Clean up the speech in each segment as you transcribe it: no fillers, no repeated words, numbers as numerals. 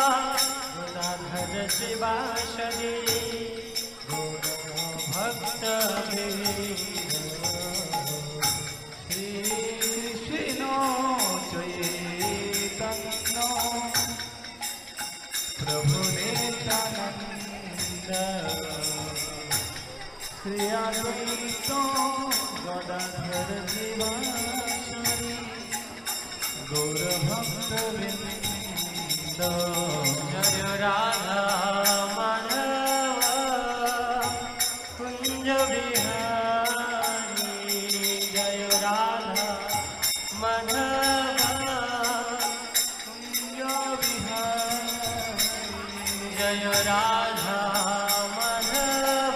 गदाधर शिवाशरी भक्त श्री कृष्ण चैतन्य प्रभु नित्यानंद श्री अद्वैत गदाधर शिवाशरी गौर भक्त वृंद। जय राधा माधव कुंज बिहारी जय राधा माधव कुंज बिहारी जय राधा माधव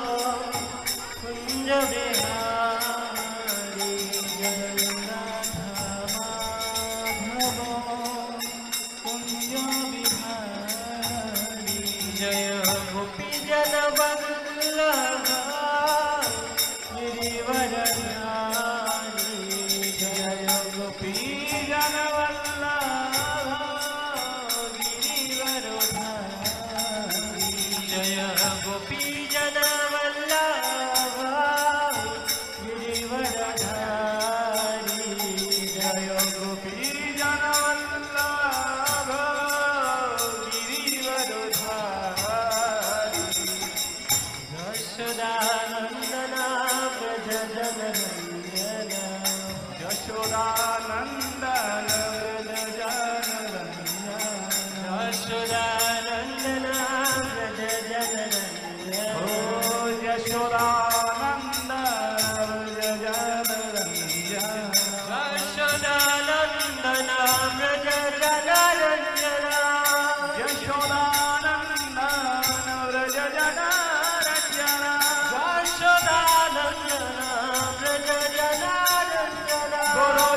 कुंज बिहारी जय राधा माधव कुंज बिहारी जय गोपी जन वल्लभ गिरिवरधारी जय गोपी जन वल्लभ गिरिवरधारी जय गोपी जन वल्लभ गिरिवरधारी जय गोपी जन वल्लभ गिरिवरधारी यशोदानंदना व्रज जनरंजन यशोदानंदन व्रज जनरंजन यशोदानंदना व्रज जनरंजन ओ यशोदानंदन व्रज जनरंजन यशोदानंदना व्रज जनरंजन यशोदानंदन व्रज जनरंजन यशोदानंदन व्रज जनरंजन गुरु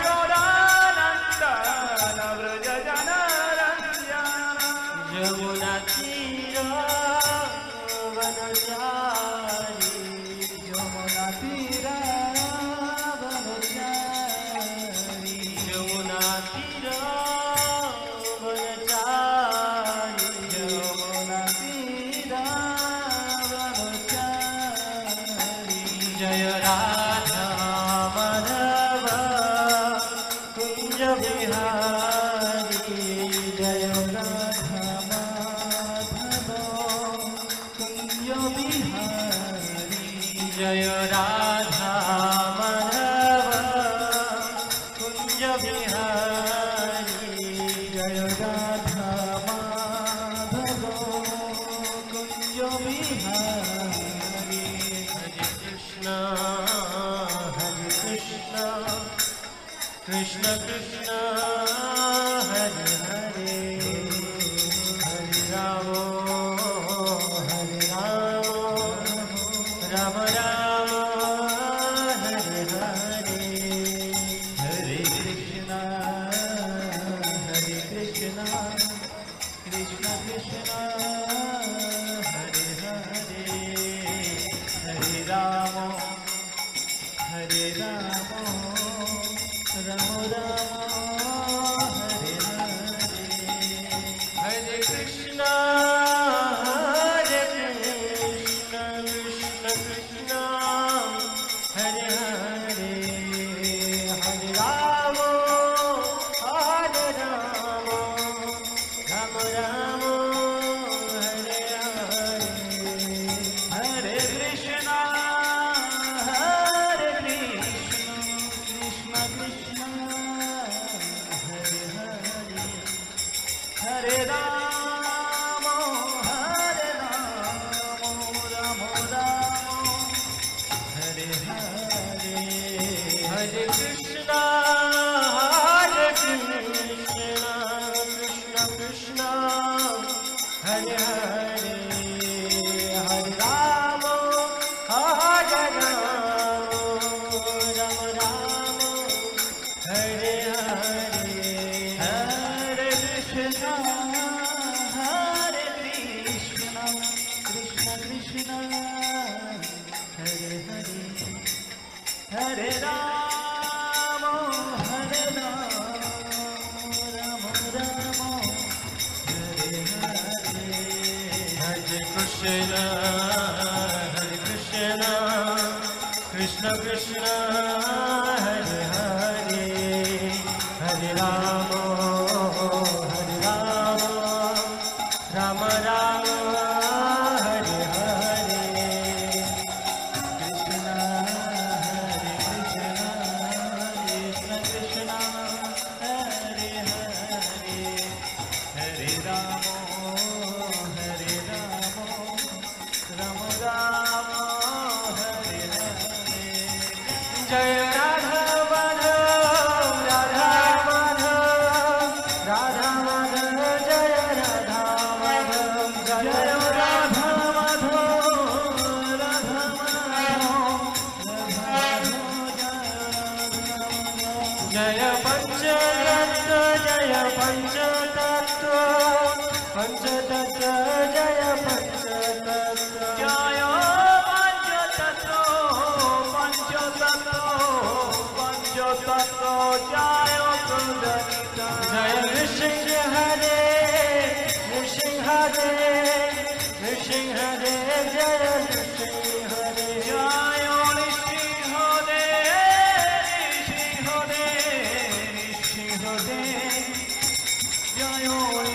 यशोदानंदन व्रज जनरंजन यमुना तीर वनचारी यमुना तीर वनचारी यमुना तीर वनचारी यमुना तीर वनचारी जय राधा माधव कुंज बिहारी जय राधा माधव कुंज बिहारी जय राधा माधव कुंज बिहारी जय राधा माधव कुंज बिहारी हरे Krishna Krishna Krishna Hare Hare Hare Ram Ram Ram Hare Hare Hare Krishna Krishna Krishna Hare Hare Hare Ram Ram Ram Hare Hare Hare Krishna Krishna Krishna Hare Hare Hare Ram Ram Ram Hare Hare Hare Krishna Krishna Krishna Hare Hare Hare Ram Ram Ram Hare Hare Hare Krishna Krishna Krishna Hare Hare Hare Ram Ram Ram Hare Hare Hare Krishna Krishna Krishna Hare Hare Hare Ram Ram Ram Krishna, Krishna Krishna, Hare Hare, Hare Rama, Rama Rama, Hare Hare, Krishna Hare Krishna, Krishna Krishna, Hare Hare, Hare Rama, Rama Rama, Hare Hare. Jai Radha Madhav, Radha Madhav, Radha Madhav, Jai Radha Madhav, Jai Radha Madhav, Radha Madhav, Jaya Panchatattva, Jaya Panchatattva, Panchatattva, Jaya Panchatattva, Jaya Panchatattva, Panchatattva, Panchatattva, Jaya Panchatattva, Jaya Nrsimha Hare, Nrsimha Hare, Nrsimha Hare, Jaya Nrsimha Hare, Jaya Nrsimha Hare, Nrsimha Hare, Nrsimha Hare, Jaya